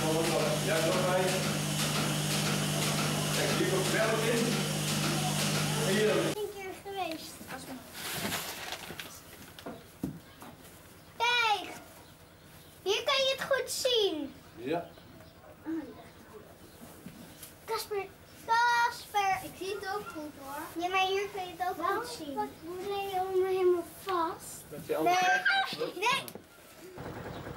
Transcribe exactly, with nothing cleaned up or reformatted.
Ja, nog bij. Kijk, hier komt wel in. Hier. Eén keer geweest. Kijk, hier kan je het goed zien. Ja. Casper, Casper. Ik zie het ook goed hoor. Ja, maar hier kun je het ook Waarom goed zien. Wat, hoe leg je me helemaal vast? Dat je Nee, nee.